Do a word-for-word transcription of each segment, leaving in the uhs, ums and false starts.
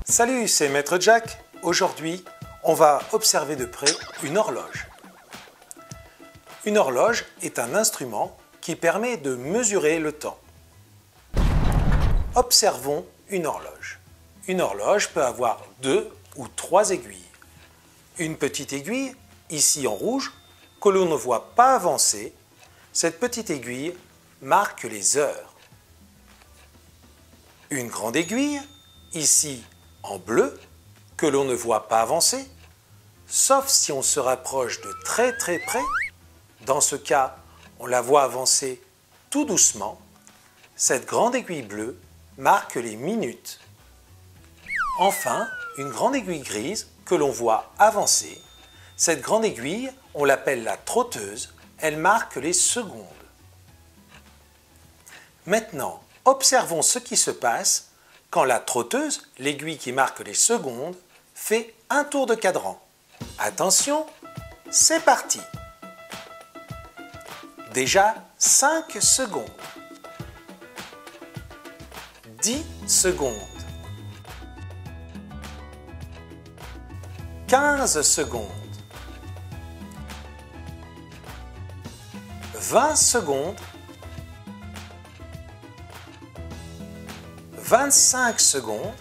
Salut, c'est Maître Jack. Aujourd'hui, on va observer de près une horloge. Une horloge est un instrument qui permet de mesurer le temps. Observons une horloge. Une horloge peut avoir deux ou trois aiguilles. Une petite aiguille, ici en rouge, que l'on ne voit pas avancer. Cette petite aiguille marque les heures. Une grande aiguille, ici en bleu, que l'on ne voit pas avancer, sauf si on se rapproche de très très près. Dans ce cas, on la voit avancer tout doucement. Cette grande aiguille bleue marque les minutes. Enfin, une grande aiguille grise que l'on voit avancer. Cette grande aiguille, on l'appelle la trotteuse, elle marque les secondes. Maintenant, observons ce qui se passe quand la trotteuse, l'aiguille qui marque les secondes, fait un tour de cadran. Attention, c'est parti. Déjà cinq secondes, dix secondes, quinze secondes, vingt secondes, vingt-cinq secondes,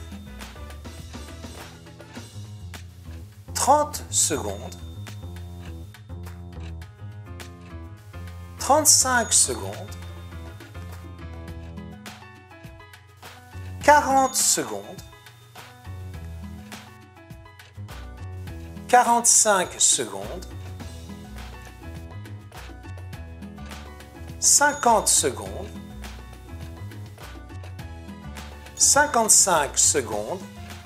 trente secondes, trente-cinq secondes, quarante secondes, quarante-cinq secondes, cinquante secondes, cinquante-cinq secondes,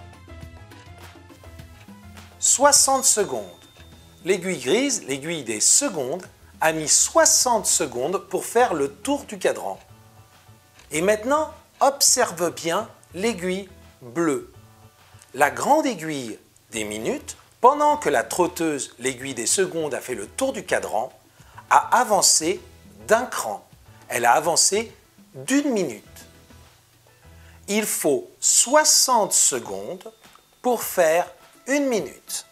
soixante secondes. L'aiguille grise, l'aiguille des secondes, a mis soixante secondes pour faire le tour du cadran. Et maintenant, observe bien l'aiguille bleue. La grande aiguille des minutes, pendant que la trotteuse, l'aiguille des secondes, a fait le tour du cadran, a avancé d'un cran. Elle a avancé d'une minute. Il faut soixante secondes pour faire une minute.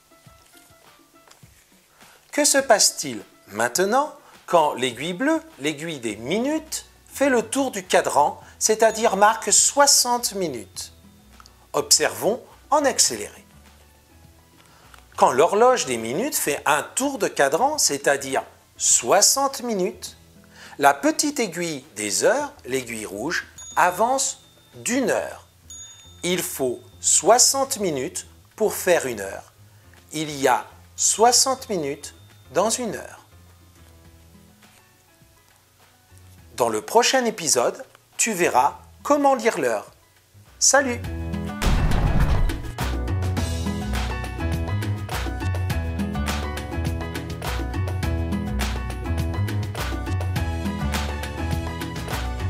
Que se passe-t-il maintenant quand l'aiguille bleue, l'aiguille des minutes, fait le tour du cadran, c'est-à-dire marque soixante minutes? Observons en accéléré. Quand l'horloge des minutes fait un tour de cadran, c'est-à-dire soixante minutes, la petite aiguille des heures, l'aiguille rouge, avance d'une heure. Il faut soixante minutes pour faire une heure. Il y a soixante minutes dans une heure. Dans le prochain épisode, tu verras comment lire l'heure. Salut!